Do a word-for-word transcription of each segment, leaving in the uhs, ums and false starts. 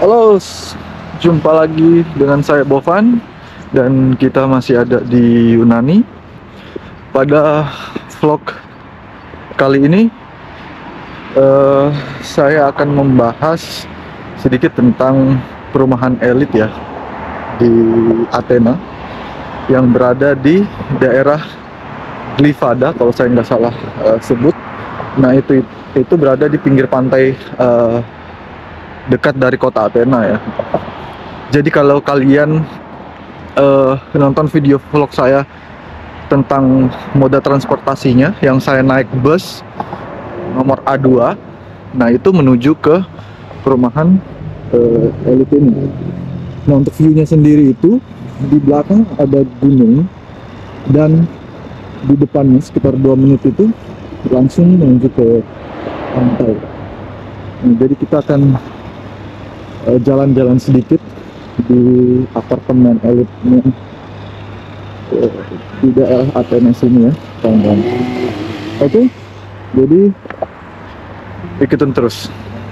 Halo, s- jumpa lagi dengan saya Bovan dan kita masih ada di Yunani. Pada vlog kali ini eh, saya akan membahas sedikit tentang perumahan elit ya di Athena yang berada di daerah Glyfada kalau saya nggak salah eh, sebut. Nah itu itu berada di pinggir pantai eh, dekat dari kota Athena ya. Jadi kalau kalian eh, nonton video vlog saya tentang moda transportasinya yang saya naik bus nomor A dua, nah itu menuju ke perumahan eh, elit ini. Nah untuk view-nya sendiri itu di belakang ada gunung dan di depannya sekitar dua menit itu langsung menuju ke pantai. Nah, jadi kita akan eh, jalan-jalan sedikit di apartemen elitnya eh, di daerah Athena sini ya, kawan-kawan. Oke, jadi ikutin terus.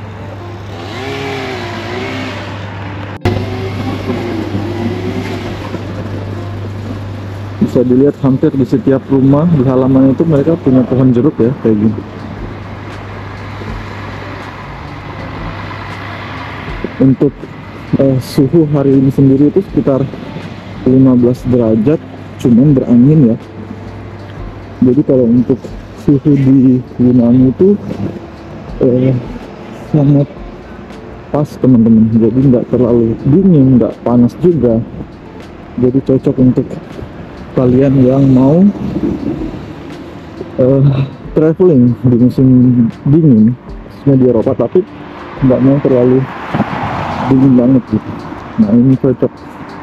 Bisa dilihat hampir di setiap rumah di halaman itu mereka punya pohon jeruk ya, kayak gini. Untuk eh, suhu hari ini sendiri itu sekitar lima belas derajat, cuman berangin ya. Jadi kalau untuk suhu di Yunani itu eh, sangat pas teman-teman, jadi nggak terlalu dingin, nggak panas juga, jadi cocok untuk kalian yang mau uh, traveling di musim dingin khususnya di Eropa, tapi nggak mau terlalu dingin banget gitu. Nah ini cocok.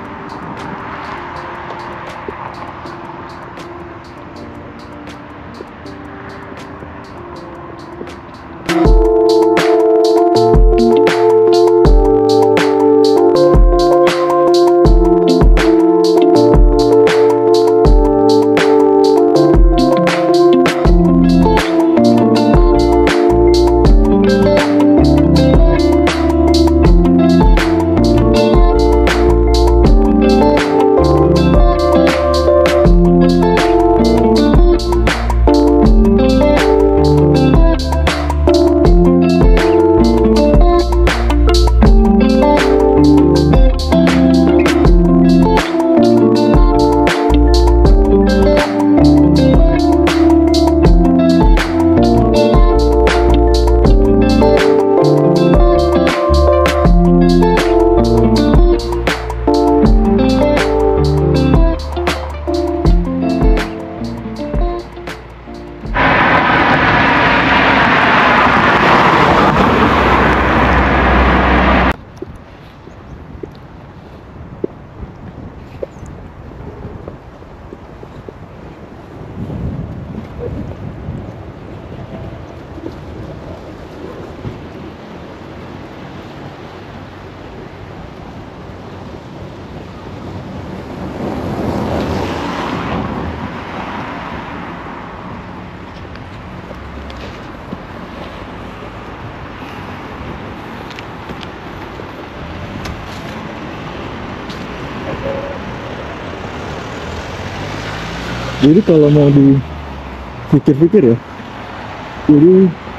Jadi kalau mau dipikir-pikir ya, jadi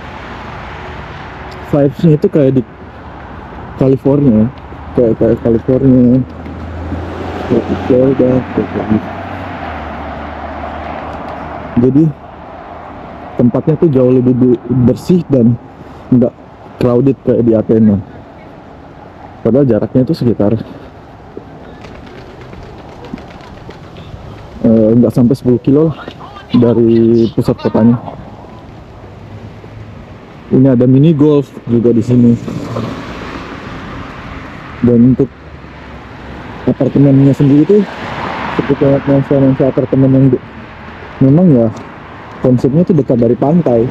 vibes-nya itu kayak di California, kayak kayak California, kayak di Florida, kayak gitu. Jadi tempatnya tuh jauh lebih be- bersih dan nggak crowded kayak di Athena. Padahal jaraknya itu sekitar eh, nggak sampai sepuluh kilo lah dari pusat kotanya. Ini ada mini golf juga di sini. Dan untuk apartemennya sendiri tuh seperti nuansa-nuansa apartemen yang de- memang ya konsepnya tuh dekat dari pantai.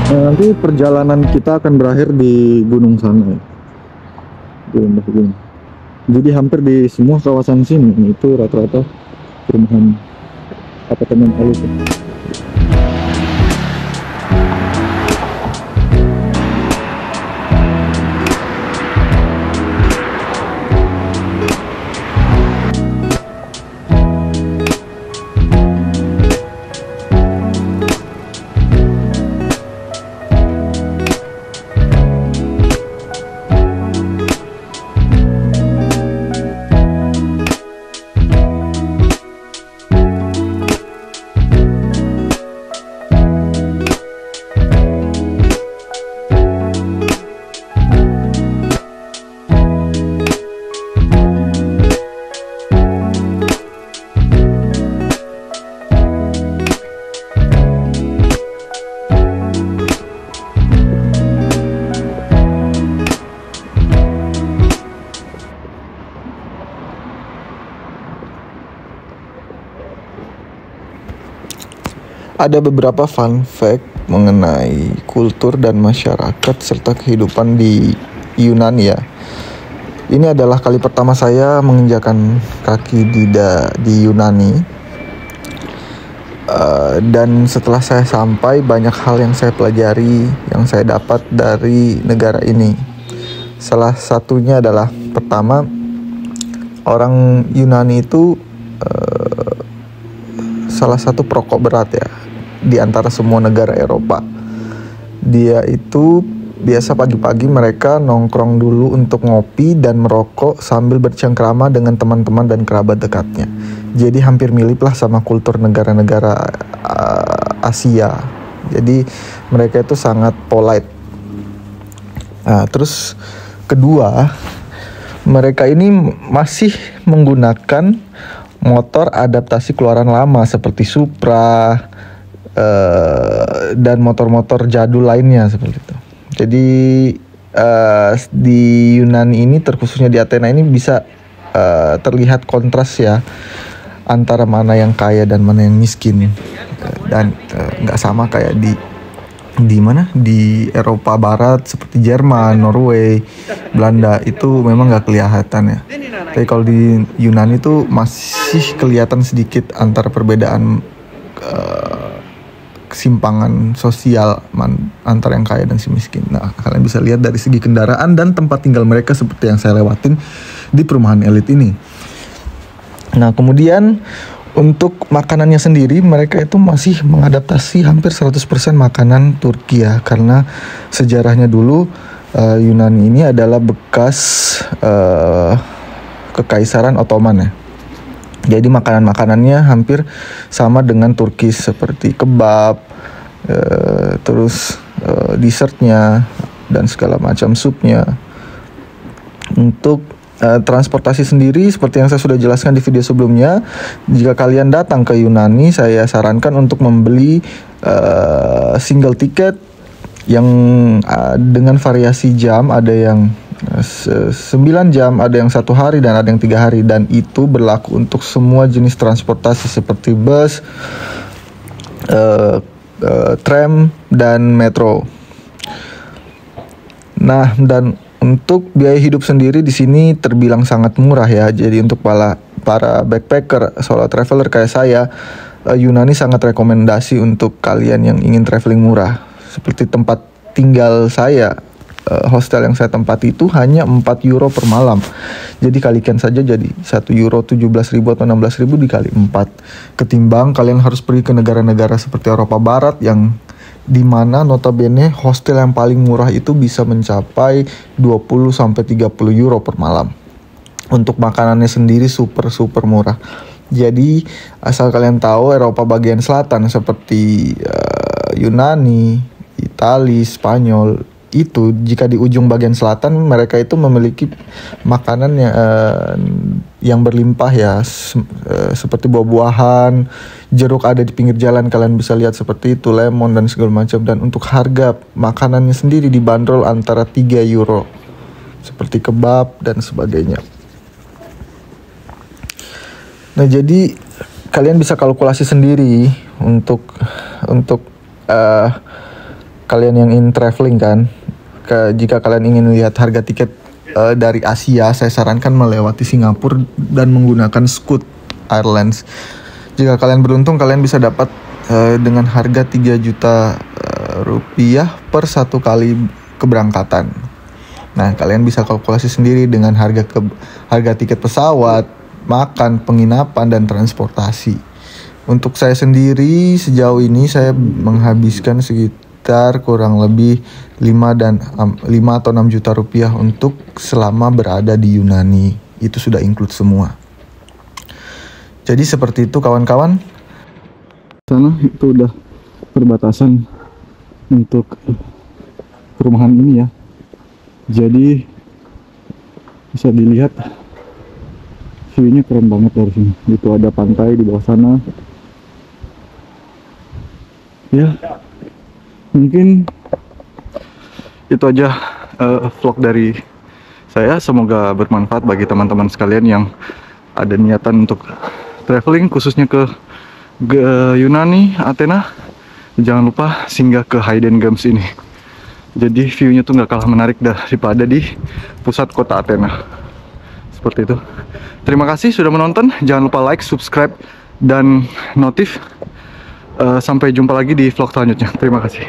Nah, nanti perjalanan kita akan berakhir di gunung sana ya. Di lembah gunung. Jadi hampir di semua kawasan sini itu rata-rata perumahan apartemen elit. Ada beberapa fun fact mengenai kultur dan masyarakat serta kehidupan di Yunani ya. Ini adalah kali pertama saya menginjakan kaki di da, di Yunani. Uh, dan setelah saya sampai, banyak hal yang saya pelajari, yang saya dapat dari negara ini. Salah satunya adalah, pertama, orang Yunani itu uh, salah satu perokok berat ya di antara semua negara Eropa. Dia itu biasa pagi-pagi mereka nongkrong dulu untuk ngopi dan merokok sambil bercengkrama dengan teman-teman dan kerabat dekatnya. Jadi hampir mirip lah sama kultur negara-negara uh, Asia. Jadi mereka itu sangat polite. Nah, terus kedua, mereka ini masih menggunakan motor adaptasi keluaran lama seperti Supra uh, dan motor-motor jadul lainnya seperti itu. Jadi uh, di Yunani ini, terkhususnya di Athena ini, bisa uh, terlihat kontras ya antara mana yang kaya dan mana yang miskin. Dan nggak uh, sama kayak di di mana di Eropa Barat seperti Jerman, Norway, Belanda, itu memang nggak kelihatan ya. Tapi kalau di Yunani itu masih kelihatan sedikit antara perbedaan uh, kesimpangan sosial man, antara yang kaya dan si miskin. Nah, kalian bisa lihat dari segi kendaraan dan tempat tinggal mereka seperti yang saya lewatin di perumahan elit ini. Nah, kemudian untuk makanannya sendiri, mereka itu masih mengadaptasi hampir seratus persen makanan Turki ya, karena sejarahnya dulu uh, Yunani ini adalah bekas uh, Kekaisaran Ottoman ya. Jadi makanan-makanannya hampir sama dengan Turki, seperti kebab, uh, terus uh, dessertnya dan segala macam supnya. Untuk Uh, transportasi sendiri, seperti yang saya sudah jelaskan di video sebelumnya, jika kalian datang ke Yunani, saya sarankan untuk membeli uh, single ticket yang uh, dengan variasi jam. Ada yang uh, sembilan jam, ada yang satu hari, dan ada yang tiga hari. Dan itu berlaku untuk semua jenis transportasi seperti bus, uh, uh, tram, dan metro. Nah, dan untuk biaya hidup sendiri di sini terbilang sangat murah ya. Jadi untuk para para backpacker, solo traveler kayak saya, Yunani sangat rekomendasi untuk kalian yang ingin traveling murah. Seperti tempat tinggal saya, hostel yang saya tempati itu hanya empat euro per malam. Jadi kalikan saja jadi satu euro tujuh belas ribu atau enam belas ribu dikali empat. Ketimbang kalian harus pergi ke negara-negara seperti Eropa Barat yang di mana notabene hostel yang paling murah itu bisa mencapai dua puluh sampai tiga puluh euro per malam. Untuk makanannya sendiri super super murah. Jadi asal kalian tahu, Eropa bagian selatan seperti uh, Yunani, Italia, Spanyol, itu jika di ujung bagian selatan mereka itu memiliki makanan yang, uh, yang berlimpah ya, se- uh, seperti buah-buahan, jeruk ada di pinggir jalan, kalian bisa lihat seperti itu, lemon dan segala macam. Dan untuk harga makanannya sendiri dibanderol antara tiga euro, seperti kebab dan sebagainya. Nah, jadi kalian bisa kalkulasi sendiri untuk untuk uh, kalian yang ingin traveling kan, ke, jika kalian ingin lihat harga tiket uh, dari Asia, saya sarankan melewati Singapura dan menggunakan Scoot Airlines. Jika kalian beruntung, kalian bisa dapat uh, dengan harga tiga juta uh, rupiah per satu kali keberangkatan. Nah, kalian bisa kalkulasi sendiri dengan harga ke, harga tiket pesawat, makan, penginapan, dan transportasi. Untuk saya sendiri, sejauh ini saya menghabiskan sekitar kurang lebih lima dan lima atau enam juta rupiah untuk selama berada di Yunani. Itu sudah include semua. Jadi seperti itu kawan-kawan. Sana itu udah perbatasan untuk perumahan ini ya. Jadi bisa dilihat view-nya keren banget dari sini. Itu ada pantai di bawah sana. Ya, mungkin itu aja uh, vlog dari saya. Semoga bermanfaat bagi teman-teman sekalian yang ada niatan untuk traveling, khususnya ke, ke Yunani, Athena. Jangan lupa singgah ke Hidden Games ini. Jadi view-nya tuh nggak kalah menarik daripada di pusat kota Athena. Seperti itu. Terima kasih sudah menonton. Jangan lupa like, subscribe, dan notif. Uh, sampai jumpa lagi di vlog selanjutnya. Terima kasih.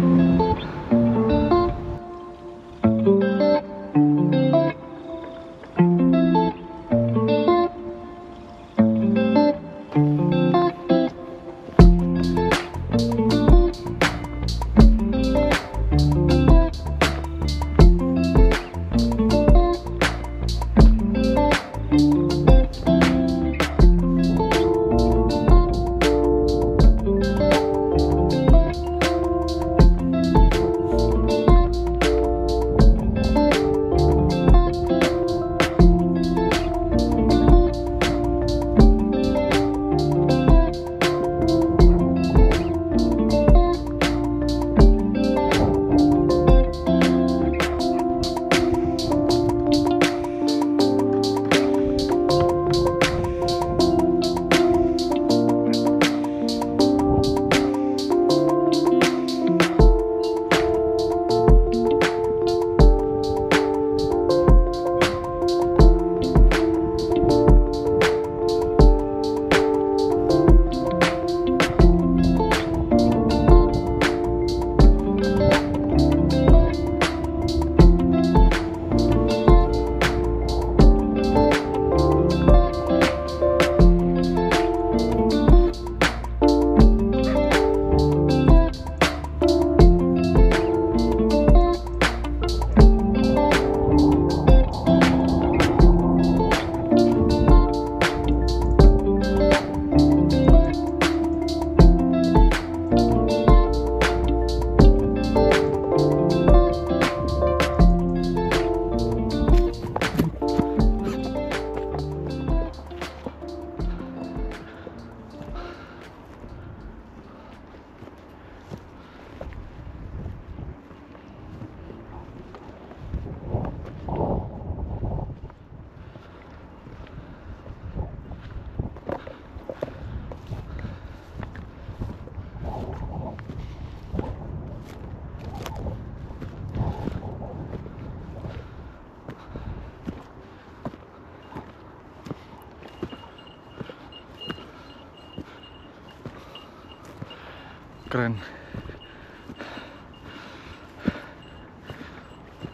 Keren.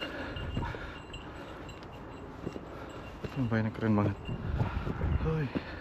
Sumpah ini keren banget. Hoi.